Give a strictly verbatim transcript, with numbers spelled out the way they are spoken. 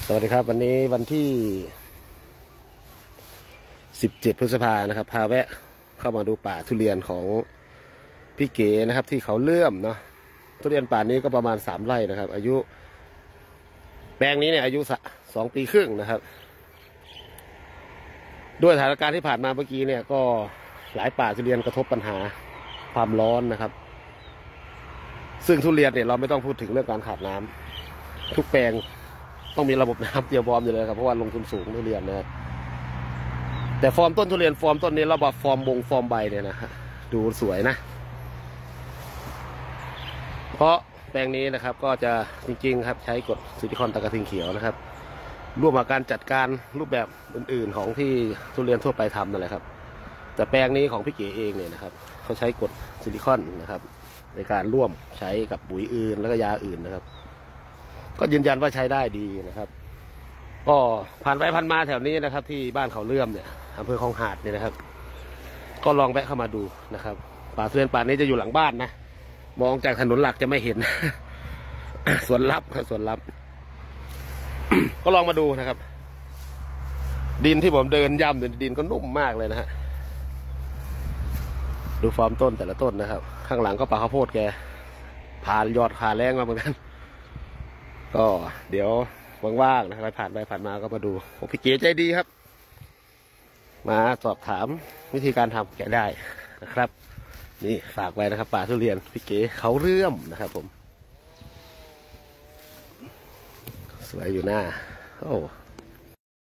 สวัสดีครับวันนี้วันที่สิบเจ็ดพฤษภานะครับพาแวะเข้ามาดูป่าทุเรียนของพี่เก๋นะครับที่เขาเลื่อมเนาะทุเรียนป่านี้ก็ประมาณสามไร่นะครับอายุแปลงนี้เนี่ยอายุสองปีครึ่งนะครับด้วยสถานการณ์ที่ผ่านมาเมื่อกี้เนี่ยก็หลายป่าทุเรียนกระทบปัญหาความร้อนนะครับซึ่งทุเรียนเนี่ยเราไม่ต้องพูดถึงเรื่องการขาดน้ำทุกแปลงต้องมีระบบน้ำเตรียมพร้อมอยู่เลยครับเพราะว่าลงทุนสูงทุเรียนนะครับแต่ฟอร์มต้นทุเรียนฟอร์มต้นนี้ระบบฟอร์มบงฟอร์มใบเนี่ยนะฮะดูสวยนะเพราะแปลงนี้นะครับก็จะจริงๆครับใช้กรดซิลิคอนตะกะทิงเขียวนะครับร่วมกับการจัดการรูปแบบอื่นๆของที่ทุเรียนทั่วไปทำนั่นแหละครับแต่แปลงนี้ของพี่เก๋เองเนี่ยนะครับเขาใช้กรดซิลิคอนนะครับในการร่วมใช้กับปุ๋ยอื่นแล้วก็ยาอื่นนะครับก็ยืนยันว่าใช้ได้ดีนะครับก็ผ่านไปผ่านมาแถวนี้นะครับที่บ้านเขาเลื่อมเนี่ยอำเภอคลองหาดเนี่ยนะครับก็ลองแวะเข้ามาดูนะครับป่าทุเรียนป่านี้จะอยู่หลังบ้านนะมองจากถนนหลักจะไม่เห็น สวนลับครับสวนลับ ก็ลองมาดูนะครับดินที่ผมเดินย่ำดินก็นุ่มมากเลยนะฮะดูฟอร์มต้นแต่ละต้นนะครับข้างหลังก็ป่าข้าวโพดแกผ่านยอดผ่านแรงมาเหมือนกันก็เดี๋ยวว่างๆนะครับผ่านไปผ่านมาก็มาดูพี่เก๋ใจดีครับมาสอบถามวิธีการทำแกได้นะครับนี่ฝากไว้นะครับป่าทุเรียนพี่เก๋เขาเรื่อมนะครับผมสวยอยู่หน้าโอ้